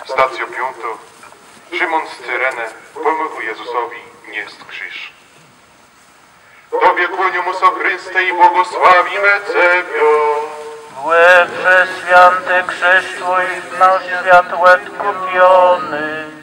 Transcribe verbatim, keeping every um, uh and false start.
Stacjo piąto. Szymon z Cyrene pomógł Jezusowi nieść krzyż. Tobie kłonią o Chryste i błogosławimy Ciebie. Łe przez święty krzyż Twój nasz świat odkupiony.